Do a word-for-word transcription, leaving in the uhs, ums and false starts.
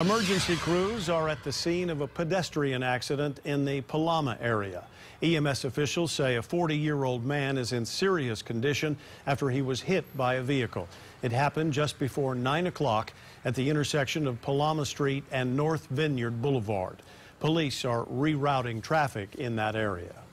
Emergency crews are at the scene of a pedestrian accident in the Palama area. E M S officials say a forty-year-old man is in serious condition after he was hit by a vehicle. It happened just before nine o'clock at the intersection of Palama Street and North Vineyard Boulevard. Police are rerouting traffic in that area.